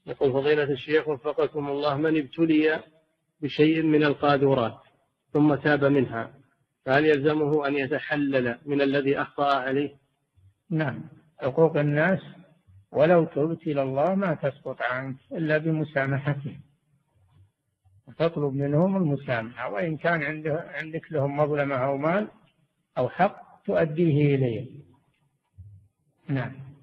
يقول فضيلة الشيخ وفقكم الله، من ابتلي بشيء من القاذورات ثم تاب منها فهل يلزمه أن يتحلل من الذي أخطأ عليه؟ نعم، حقوق الناس ولو تبت إلى الله ما تسقط عنك إلا بمسامحته، تطلب منهم المسامحة، وإن كان عندك لهم مظلمة أو مال أو حق تؤديه إليه. نعم.